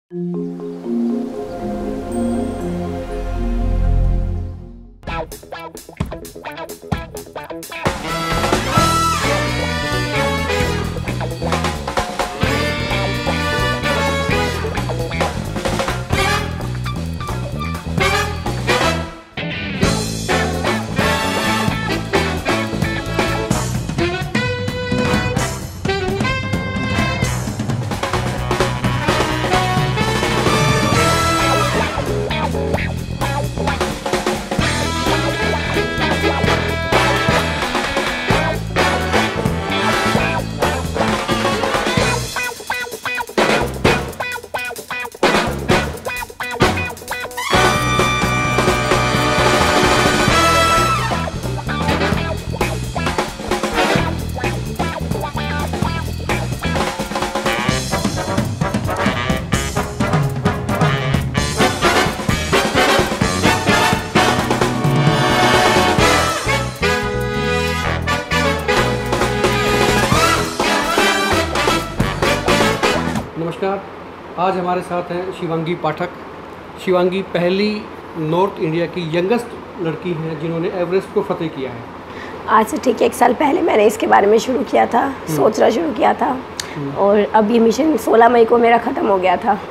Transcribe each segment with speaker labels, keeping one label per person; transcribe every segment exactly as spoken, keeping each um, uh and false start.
Speaker 1: नमस्कार, आज हमारे साथ हैं शिवांगी पाठक। शिवांगी पहली नॉर्थ इंडिया की यंगेस्ट लड़की हैं जिन्होंने एवरेस्ट को फतेह किया है।
Speaker 2: आज से ठीक एक साल पहले मैंने इसके बारे में शुरू किया था, सोचना शुरू किया था और अब ये मिशन सोलह मई को मेरा ख़त्म हो गया था।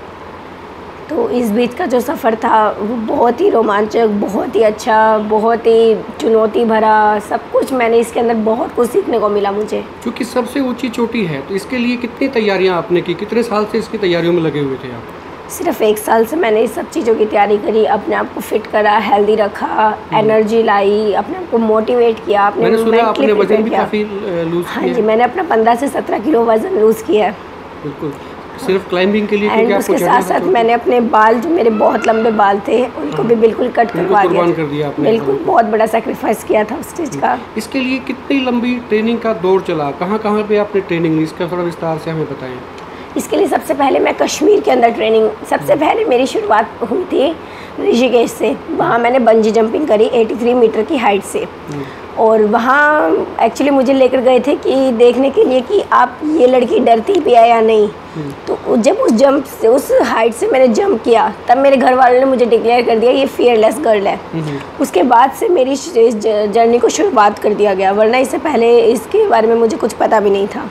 Speaker 2: तो इस बीच का जो सफ़र था वो बहुत ही रोमांचक, बहुत ही अच्छा, बहुत ही चुनौती भरा, सब कुछ मैंने इसके अंदर बहुत कुछ सीखने को मिला मुझे।
Speaker 1: क्योंकि सबसे ऊंची चोटी है तो इसके लिए कितनी तैयारियां आपने की, कितने साल से इसकी तैयारियों में लगे हुए थे आप?
Speaker 2: सिर्फ एक साल से मैंने इस सब चीज़ों की तैयारी करी, अपने आप को फिट करा, हेल्दी रखा, एनर्जी लाई, अपने आप को मोटिवेट किया, अपने
Speaker 1: आपने वजन भी काफ़ी लूज
Speaker 2: हाँ जी, मैंने अपना पंद्रह से सत्रह किलो वजन लूज़ किया है।
Speaker 1: बिल्कुल, सिर्फ क्लाइंबिंग के लिए?
Speaker 2: एंड उसके साथ साथ मैंने अपने बाल, जो मेरे बहुत लंबे बाल थे, उनको भी बिल्कुल कट करवा दिया,
Speaker 1: कर दिया आपने।
Speaker 2: बिल्कुल, बहुत बड़ा सेक्रीफाइस किया था उस चीज़ का।
Speaker 1: इसके लिए कितनी लंबी ट्रेनिंग का दौर चला, कहाँ कहाँ पे आपने ट्रेनिंग ली, इसका थोड़ा विस्तार से हमें बताएं।
Speaker 2: इसके लिए सबसे पहले मैं कश्मीर के अंदर ट्रेनिंग, सबसे पहले मेरी शुरुआत हुई थी ऋषिकेश से। वहाँ मैंने बंजी जंपिंग करी तिरासी मीटर की हाइट से, और वहाँ एक्चुअली मुझे लेकर गए थे कि देखने के लिए कि आप ये लड़की डरती भी है या नहीं। तो जब उस जंप से, उस हाइट से मैंने जंप किया, तब मेरे घर वालों ने मुझे डिक्लेयर कर दिया ये फियरलेस गर्ल है। उसके बाद से मेरी इस जर्नी को शुरुआत कर दिया गया, वरना इससे पहले इसके बारे में मुझे कुछ पता भी नहीं था।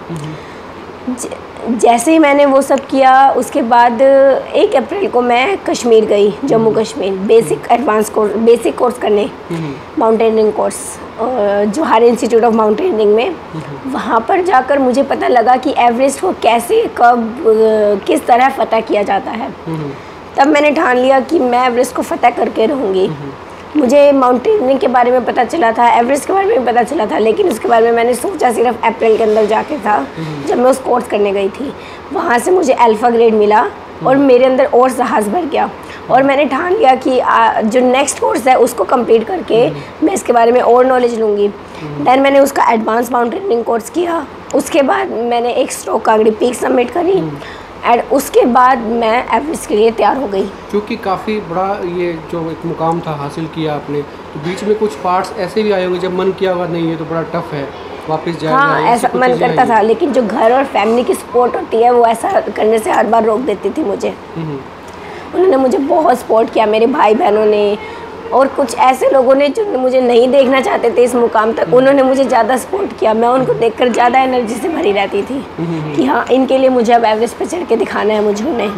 Speaker 2: जैसे ही मैंने वो सब किया, उसके बाद एक अप्रैल को मैं कश्मीर गई, Jammu Kashmir, basic advance course, basic course करने, mountaineering course, Jawahar institute of mountaineering में। वहाँ पर जाकर मुझे पता लगा कि एवरेस्ट को कैसे, कब, किस तरह फतह किया जाता है। तब मैंने ठान लिया कि मैं एवरेस्ट को फतह करके रहूँगी। मुझे माउंटेनियरिंग के बारे में पता चला था, एवरेस्ट के बारे में पता चला था, लेकिन उसके बारे में मैंने सोचा सिर्फ अप्रैल के अंदर जाके था, जब मैं उस कोर्स करने गई थी। वहाँ से मुझे अल्फ़ा ग्रेड मिला और मेरे अंदर और साहस भर गया, और मैंने ठान लिया कि आ, जो नेक्स्ट कोर्स है उसको कंप्लीट करके मैं इसके बारे में और नॉलेज लूँगी। दैन मैंने उसका एडवांस माउंटेनियरिंग कोर्स किया। उसके बाद मैंने एक स्ट्रोक कागड़ी पीक सबमिट करी, एंड उसके बाद मैं एवरेस्ट के लिए तैयार हो गई।
Speaker 1: क्योंकि काफ़ी बड़ा ये जो एक मुकाम था हासिल किया आपने, तो बीच में कुछ पार्ट्स ऐसे भी आए होंगे जब मन किया हुआ नहीं ये तो बड़ा टफ है, वापस जाए।
Speaker 2: हाँ, ऐसा मन करता था, लेकिन जो घर और फैमिली की सपोर्ट होती है वो ऐसा करने से हर बार रोक देती थी मुझे। उन्होंने मुझे बहुत सपोर्ट किया, मेरे भाई बहनों ने, और कुछ ऐसे लोगों ने जो मुझे नहीं देखना चाहते थे इस मुकाम तक, उन्होंने मुझे ज़्यादा सपोर्ट किया। मैं उनको देखकर ज़्यादा एनर्जी से भरी रहती थी कि हाँ, इनके लिए मुझे अब एवरेस्ट पे चढ़ के दिखाना है मुझे उन्हें।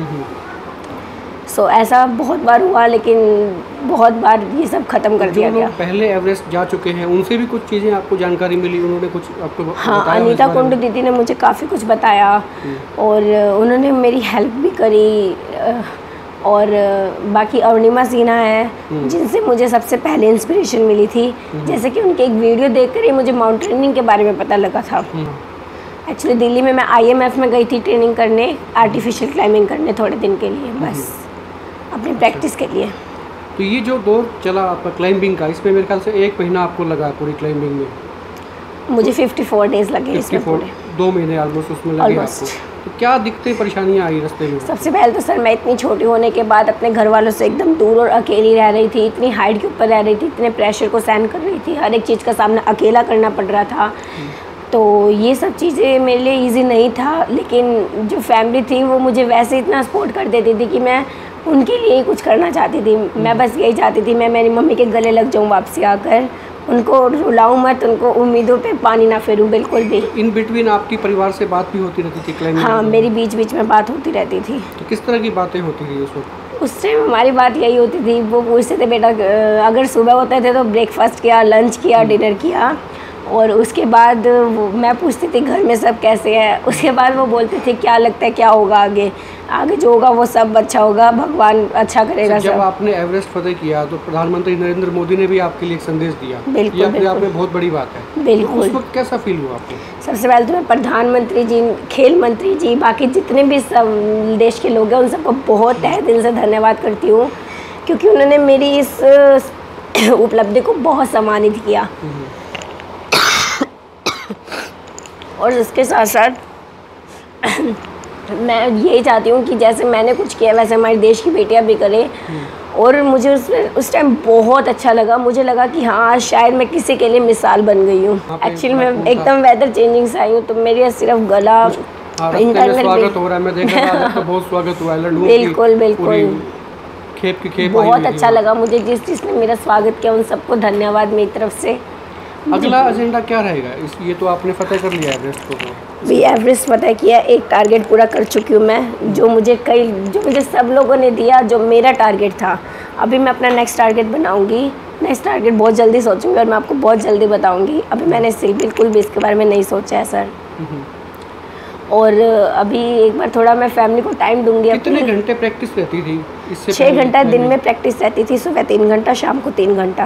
Speaker 2: सो ऐसा बहुत बार हुआ, लेकिन बहुत बार ये सब ख़त्म कर दिया गया।
Speaker 1: पहले एवरेस्ट जा चुके हैं उनसे भी कुछ चीज़ें आपको जानकारी मिली, उन्होंने कुछ आपको
Speaker 2: हाँ, अनीता कुंड दीदी ने मुझे काफ़ी कुछ बताया, और उन्होंने मेरी हेल्प भी करी। और बाकी अरुणिमा सिन्हा है जिनसे मुझे सबसे पहले इंस्पिरेशन मिली थी, जैसे कि उनके एक वीडियो देखकर ही मुझे माउंटेनियरिंग के बारे में पता लगा था। एक्चुअली दिल्ली में मैं आई एम एफ में गई थी ट्रेनिंग करने, आर्टिफिशियल क्लाइंबिंग करने थोड़े दिन के लिए, बस अपनी प्रैक्टिस के लिए।
Speaker 1: तो ये जो दौर चला आपका क्लाइंबिंग का, इसमें मेरे ख्याल से एक महीना आपको लगा पूरी क्लाइंबिंग में?
Speaker 2: मुझे चौवन डेज लगे इसमें पूरे,
Speaker 1: दो महीने ऑलमोस्ट उसमें लगे आपको। तो क्या दिक्कतें, परेशानियां आई रास्ते में?
Speaker 2: सबसे पहले तो सर, मैं इतनी छोटी होने के बाद अपने घर वालों से एकदम दूर और अकेली रह रही थी, इतनी हाइट के ऊपर रह रही थी, इतने प्रेशर को सहन कर रही थी, हर एक चीज़ का सामना अकेला करना पड़ रहा था। तो ये सब चीज़ें मेरे लिए इजी नहीं था, लेकिन जो फैमिली थी वो मुझे वैसे इतना सपोर्ट कर देती थी कि मैं उनके लिए ही कुछ करना चाहती थी। मैं बस यही चाहती थी मैं मेरी मम्मी के गले लग जाऊँ वापसी आकर, उनको रुलाऊं मत, उनको उम्मीदों पे पानी ना फेरूं बिल्कुल भी।
Speaker 1: इन बिटवीन आपकी परिवार से बात भी होती रहती थी क्लाइंबिंग?
Speaker 2: हाँ, मेरी बीच बीच में बात होती रहती थी।
Speaker 1: तो किस तरह की बातें होती थी उस वक्त?
Speaker 2: उस टाइम हमारी बात यही होती थी, वो पूछते थे बेटा अगर सुबह होते थे तो ब्रेकफास्ट किया, लंच किया, डिनर किया, और उसके बाद वो मैं पूछती थी घर में सब कैसे है। उसके बाद वो बोलते थे क्या लगता है क्या होगा आगे, आगे जो होगा वो सब अच्छा होगा, भगवान अच्छा करेगा।
Speaker 1: जब आपने एवरेस्ट फतेह किया तो प्रधानमंत्री नरेंद्र मोदी ने भी आपके लिए एक संदेश दिया,
Speaker 2: बिल्कुल,
Speaker 1: ये अपने आप में बहुत बड़ी बात है।
Speaker 2: बिल्कुल।
Speaker 1: उस वक्त कैसा फील हुआ आपको?
Speaker 2: सबसे पहले तो मैं प्रधानमंत्री जी, खेल मंत्री जी, बाकी जितने भी सब देश के लोग हैं उन सबको बहुत तहे दिल से धन्यवाद करती हूँ, क्योंकि उन्होंने मेरी इस उपलब्धि को बहुत सम्मानित किया। और इसके साथ साथ मैं यही चाहती हूँ कि जैसे मैंने कुछ किया वैसे हमारे देश की बेटियाँ भी करें। और मुझे उस उस टाइम बहुत अच्छा लगा, मुझे लगा कि हाँ शायद मैं किसी के लिए मिसाल बन गई हूँ। एक्चुअली मैं एकदम वेदर चेंजिंग से आई हूँ, तो मेरे सिर्फ गला
Speaker 1: स्वागत हो रहा है, मैं देख रहा हूँ बहुत स्वागत हुआ है।
Speaker 2: बिल्कुल बिल्कुल,
Speaker 1: खेप की खेप
Speaker 2: बहुत अच्छा लगा मुझे, जिस जिसने मेरा स्वागत किया उन सबको धन्यवाद मेरी तरफ से।
Speaker 1: अगला एजेंडा क्या रहेगा? इस ये तो आपने फतेह कर लिया एवरेस्ट को,
Speaker 2: भी एवरेस्ट फतेह किया, एक टारगेट पूरा कर चुकी हूँ मैं, जो मुझे कई जो मुझे सब लोगों ने दिया, जो मेरा टारगेट था। अभी मैं अपना नेक्स्ट टारगेट बनाऊंगी, नेक्स्ट टारगेट बहुत जल्दी सोचूंगी और मैं आपको बहुत जल्दी बताऊंगी। अभी मैंने सिर्फ बिल्कुल भी इसके बारे में नहीं सोचा है सर। और अभी एक बार थोड़ा मैं फैमिली को टाइम दूंगी।
Speaker 1: कितने घंटे प्रैक्टिस रहती थी इससे?
Speaker 2: छः घंटा दिन में प्रैक्टिस रहती थी, सुबह तीन घंटा, शाम को तीन घंटा।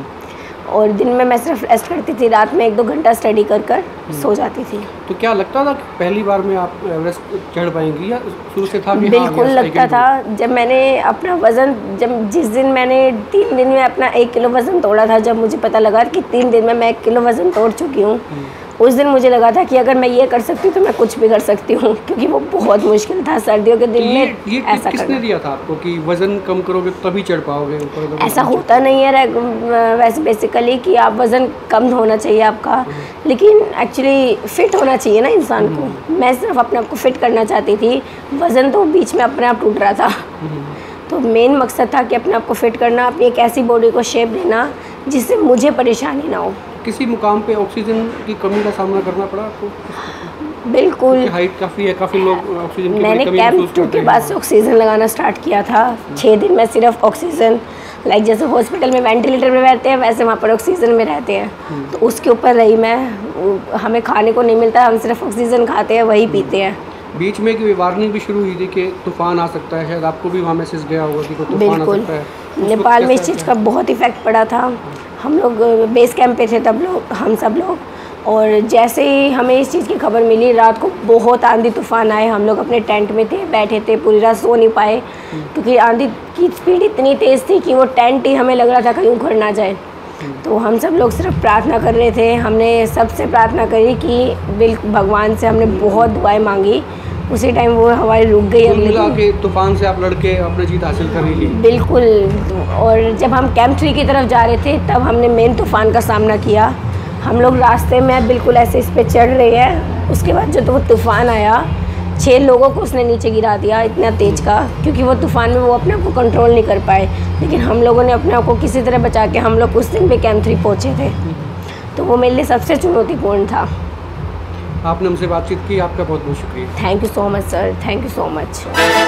Speaker 2: और दिन में मैं सिर्फ रेस्ट करती थी, रात में एक दो घंटा स्टडी कर कर सो जाती थी।
Speaker 1: तो क्या लगता था कि पहली बार में आप एवरेस्ट चढ़ पाएंगी या शुरू से था कि
Speaker 2: बिल्कुल हाँ, लगता था। जब मैंने अपना वज़न, जब जिस दिन मैंने तीन दिन में अपना एक किलो वज़न तोड़ा था, जब मुझे पता लगा कि तीन दिन में मैं एक किलो वज़न तोड़ चुकी हूँ, उस दिन मुझे लगा था कि अगर मैं ये कर सकती हूँ तो मैं कुछ भी कर सकती हूँ, क्योंकि वो बहुत मुश्किल था सर्दियों के दिन में।
Speaker 1: ये ऐसा किसने दिया था आपको कि वज़न कम करोगे तभी चढ़ पाओगे?
Speaker 2: ऐसा होता नहीं है वैसे बेसिकली कि आप वज़न कम होना चाहिए आपका, लेकिन एक्चुअली फ़िट होना चाहिए ना इंसान को। मैं सिर्फ अपने आप को फ़िट करना चाहती थी, वज़न तो बीच में अपने आप टूट रहा था। तो मेन मकसद था कि अपने आप को फ़िट करना, अपनी एक ऐसी बॉडी को शेप देना जिससे मुझे परेशानी ना हो।
Speaker 1: किसी मुकाम पे ऑक्सीजन की कमी का सामना करना पड़ा आपको?
Speaker 2: बिल्कुल,
Speaker 1: हाइट काफ़ी है, काफ़ी लोग ऑक्सीजन की
Speaker 2: मैंने कैंप टू के बाद से ऑक्सीजन लगाना स्टार्ट किया था। छः दिन में सिर्फ ऑक्सीजन, लाइक जैसे हॉस्पिटल में वेंटिलेटर में रहते हैं वैसे वहाँ पर ऑक्सीजन में रहते हैं, तो उसके ऊपर रही मैं। हमें खाने को नहीं मिलता, हम सिर्फ ऑक्सीजन खाते हैं, वही पीते हैं।
Speaker 1: बीच में की वार्निंग भी शुरू हुई थी कि तूफान आ सकता है, शायद आपको भी वहाँ मैसेज गया होगा कि तूफान आ सकता है।
Speaker 2: नेपाल में इस चीज़ का बहुत इफेक्ट पड़ा था। हम लोग बेस कैंप पे थे तब लोग, हम सब लोग, और जैसे ही हमें इस चीज़ की खबर मिली, रात को बहुत आंधी तूफान आए। हम लोग अपने टेंट में थे, बैठे थे, पूरी रात सो नहीं पाए, क्योंकि आंधी की स्पीड इतनी तेज़ थी कि वो टेंट ही हमें लग रहा था कहीं उखड़ ना जाए। तो हम सब लोग सिर्फ प्रार्थना कर रहे थे। हमने सबसे प्रार्थना करी कि बिल्कुल भगवान से हमने बहुत दुआएं मांगी। उसी टाइम वो हवाएं रुक गई। अगले
Speaker 1: दिन तूफान से आप लड़के अपनी जीत हासिल कर रही थी।
Speaker 2: बिल्कुल। और जब हम कैंप थ्री की तरफ जा रहे थे तब हमने मेन तूफान का सामना किया। हम लोग रास्ते में बिल्कुल ऐसे इस पर चढ़ रहे हैं, उसके बाद जो तो वो तूफान आया, छः लोगों को उसने नीचे गिरा दिया इतना तेज़ का, क्योंकि वो तूफान में वो अपने आप को कंट्रोल नहीं कर पाए। लेकिन हम लोगों ने अपने आप को किसी तरह बचा के हम लोग उस दिन पे कैंप थ्री पहुँचे थे। तो वो मेरे लिए सबसे चुनौतीपूर्ण था।
Speaker 1: आपने हमसे बातचीत की, आपका बहुत बहुत शुक्रिया।
Speaker 2: Thank you so much sir, thank you so much.